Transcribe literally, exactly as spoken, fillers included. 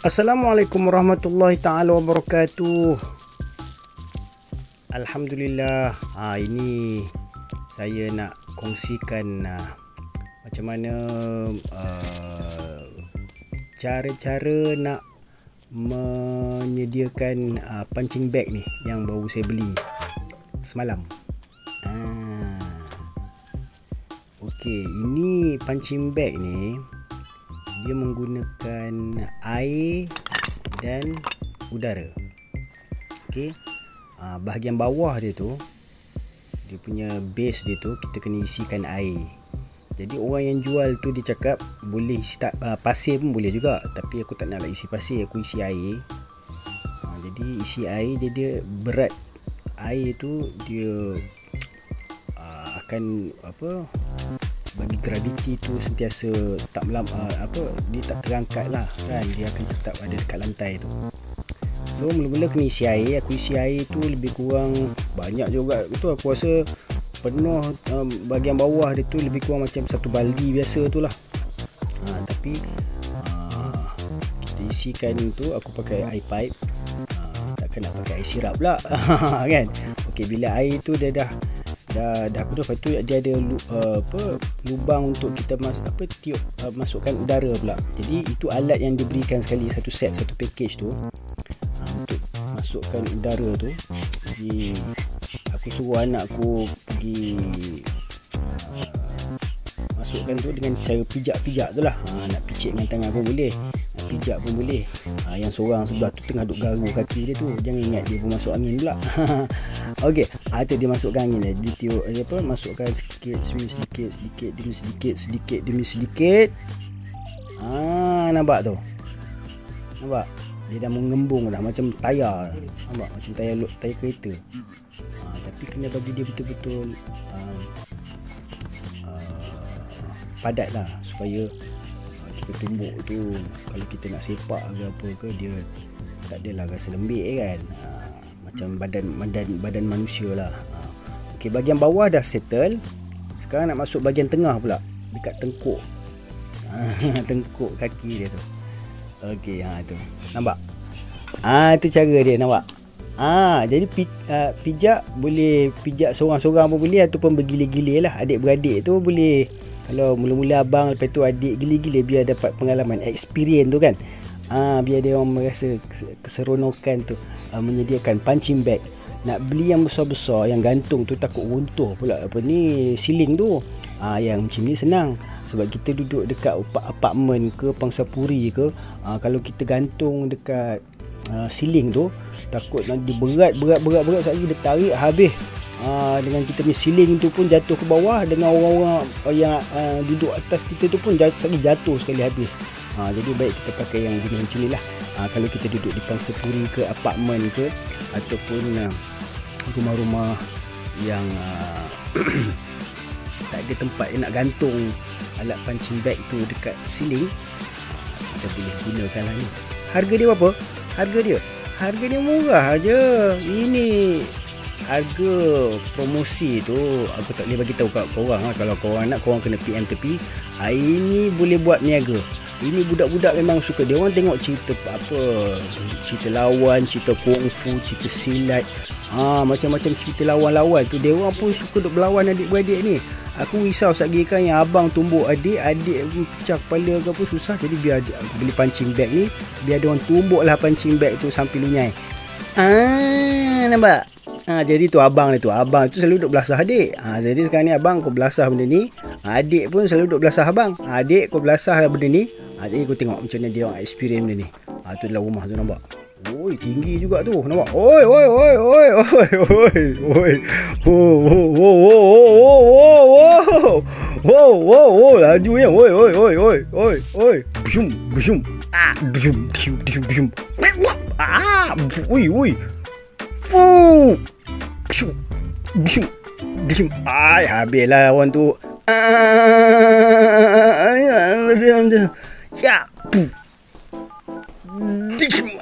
Assalamualaikum warahmatullahi taala wabarakatuh. Alhamdulillah. Ha, ini saya nak kongsikan uh, macam mana uh, cara-cara nak menyediakan uh, punching bag ni yang baru saya beli semalam. Ah. Okey, ini punching bag ni dia menggunakan air dan udara. Okey. Uh, bahagian bawah dia tu, dia punya base dia tu kita kena isikan air. Jadi orang yang jual tu dia cakap boleh isi tak, uh, pasir pun boleh juga, tapi aku tak nak lah isi pasir, aku isi air. Uh, jadi isi air dia, dia berat air tu dia uh, akan apa bagi graviti tu sentiasa tak melam, uh, apa dia tak terangkat lah kan, dia akan tetap ada dekat lantai tu. So mula-mula kena isi air. Aku isi air tu lebih kurang banyak juga tu, aku rasa penuh um, bahagian bawah dia tu lebih kurang macam satu baldi biasa tu lah. Ha, tapi uh, kita isikan tu aku pakai air pipe. Uh, takkan nak pakai air sirap pula kan. Okey, bila air tu dia dah dah dah apa tu, lepas tu dia ada uh, apa lubang untuk kita mas, apa tiup uh, masukkan udara pula. Jadi itu alat yang diberikan sekali, satu set, satu package tu uh, untuk masukkan udara tu. Jadi aku suruh anak aku pergi uh, masukkan tu dengan cara pijak-pijak tu lah. Ha, nak picit dengan tangan pun boleh, nak pijak pun boleh. Ha, yang seorang sebelah tu tengah duk garu kaki dia tu, jangan ingat dia pun masuk angin pula. Okey, ha, tu dia masukkan angin dia. Dia tiup dia apa, masukkan sikit demi sedikit, sedikit demi sedikit, sedikit demi sedikit. Ah, ha, nampak tu? Nampak? Dia dah mengembung dah macam tayar. Nampak? Macam tayar tayar kereta. Ha, tapi kena bagi dia betul-betul uh, padat lah, supaya uh, kita tumbuk tu kalau kita nak sepak ke apa ke, dia tak adalah rasa lembik kan, uh, macam badan badan badan manusia lah. uh. Okey, bahagian bawah dah settle. Sekarang nak masuk bahagian tengah pula, dekat tengkuk. Tengkuk kaki dia tu. Okey, ha tu. Nampak? Ah, tu cara dia, nampak? Ah, jadi pi, uh, pijak boleh pijak seorang-seorang pun boleh, ataupun bergilir-gilir lah. Adik-beradik tu boleh. Kalau mula-mula abang, lepas tu adik, gila-gila biar dapat pengalaman, experience tu kan. Ah, biar dia orang merasa keseronokan tu, ah, menyediakan punching bag. Nak beli yang besar-besar, yang gantung tu takut runtuh pula apa ni siling tu. Ah, yang macam ni senang, sebab kita duduk dekat apartmen ke pangsapuri ke, ah, kalau kita gantung dekat ah, siling tu takut nanti berat berat berat berat sekali dia tarik habis. Uh, dengan kita punya ceiling tu pun jatuh ke bawah, dengan orang-orang yang uh, duduk atas kita tu pun jatuh sekali, jatuh sekali habis. Uh, jadi baik kita pakai yang jenis macam ni lah. Uh, kalau kita duduk di pangsapuri ke, apartmen ke, ataupun uh, rumah-rumah yang uh, tak ada tempat yang nak gantung alat punching bag tu dekat ceiling, uh, kita boleh gunakan lah ni. Harga dia berapa? Harga dia Harga dia murah aja. Ini harga promosi tu aku tak boleh bagi tahu kat korang lah. Kalau korang nak, korang kena P M tepi. Ha, ini boleh buat niaga. Ini budak-budak memang suka. Dia orang tengok cerita apa, cerita lawan, cerita kungfu, cerita silat, ha, macam-macam cerita lawan-lawan tu. Dia orang pun suka duk berlawan adik-beradik ni. Aku risau satgi kan yang abang tumbuk adik, adik pecah kepala ke apa, susah. Jadi biar aku beli punching bag ni, biar dia orang tumbuk lah punching bag tu sampai lunyai. Ah, nampak? Ha, jadi tu abang dia tu, abang tu selalu duk belasah adik. Ha, jadi sekarang ni abang kau belasah benda ni, ha, adik pun selalu duk belasah abang. Ha, adik kau belasah benda ni. Ha, jadi kau tengok macam mana dia orang experience benda ni. Ha, tu dalam rumah tu nampak. Oi, tinggi juga tu, nampak? Oi, oi, oi, oi, oi, oi, oi. Oh, oh, oh, oh, oh, oh, oh. Oh, oh, oh, laju ya. Oi, oi, oi, oi, oi, oi. Bshum, bshum. Ah, bshum, bshum, bshum, bshum. Ah, oi, oi. Fu. Bshum, bshum, bshum. Ai, habislah lawan tu. Ah, ya, dia dia. Ya.